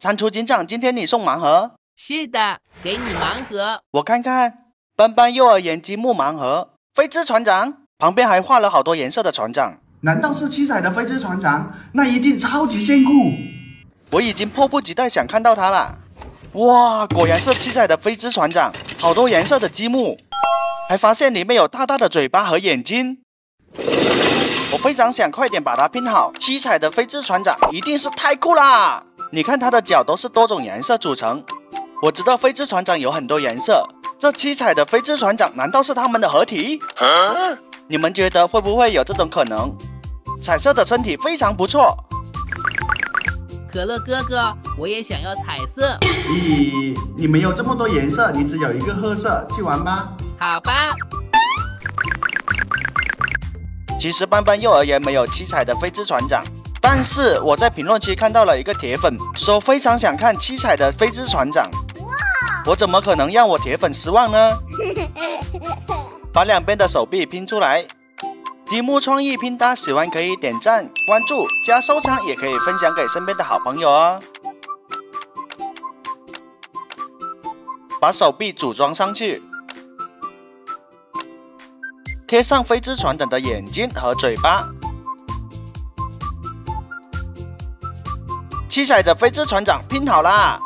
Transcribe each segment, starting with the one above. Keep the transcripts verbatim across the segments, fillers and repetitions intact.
蟾蜍警长，今天你送盲盒？ 是的，给你盲盒。 我看看，班班幼儿园积木盲盒，飞之船长，旁边还画了好多颜色的船长。 难道是七彩的飞之船长？那一定超级炫酷！ 我已经迫不及待想看到它了。哇，果然是七彩的飞之船长，好多颜色的积木，还发现里面有大大的嘴巴和眼睛。我非常想快点把它拼好。七彩的飞之船长一定是太酷啦！你看它的脚都是多种颜色组成。我知道飞之船长有很多颜色，这七彩的飞之船长难道是它们的合体？啊、你们觉得会不会有这种可能？彩色的身体非常不错。 可乐哥哥，我也想要彩色。 咦，你没有这么多颜色，你只有一个褐色，去玩吧。 好吧。 其实班班幼儿园没有七彩的飞之船长，但是我在评论区看到了一个铁粉，说非常想看七彩的飞之船长。我怎么可能让我铁粉失望呢？把两边的手臂拼出来。题目创意拼搭，喜欢可以点赞、关注、加收藏，也可以分享给身边的好朋友哦。把手臂组装上去，贴上飞之船长的眼睛和嘴巴。七彩的飞之船长拼好啦！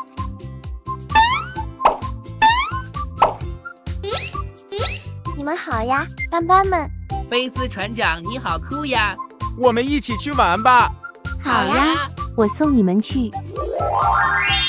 你们好呀，班班们。 飞之船长你好酷呀！ 我们一起去玩吧。 好呀，我送你们去。